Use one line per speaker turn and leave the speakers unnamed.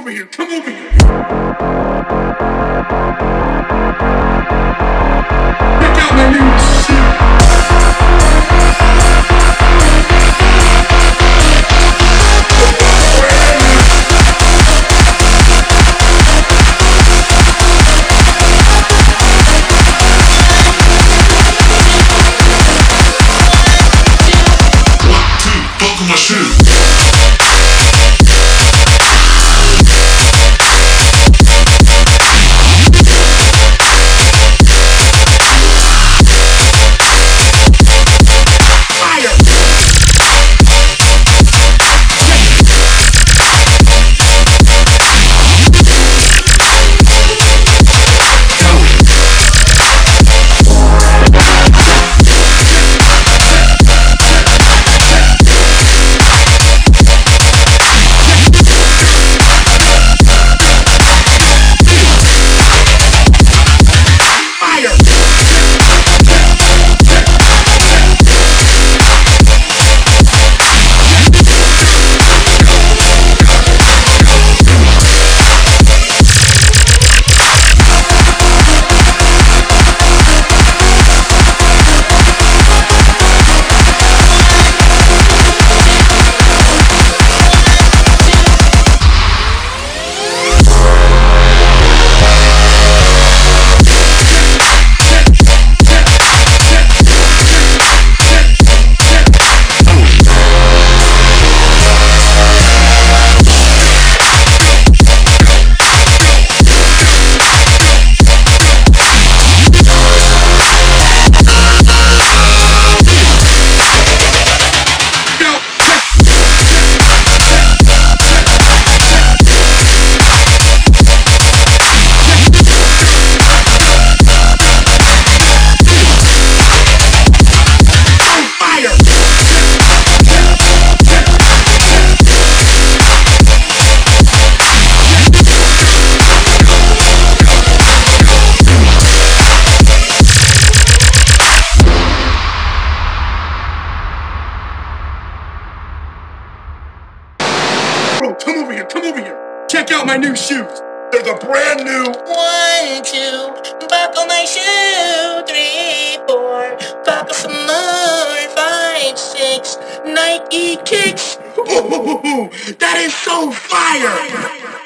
over here, come over here. Check out my new shoe.
My shoe.
Bro, come over here, come over here. Check out my new shoes. They're the brand new
1, 2, buckle my shoe. 3, 4, buckle some more. 5, 6, Nike kicks.
Ooh, that is so fire.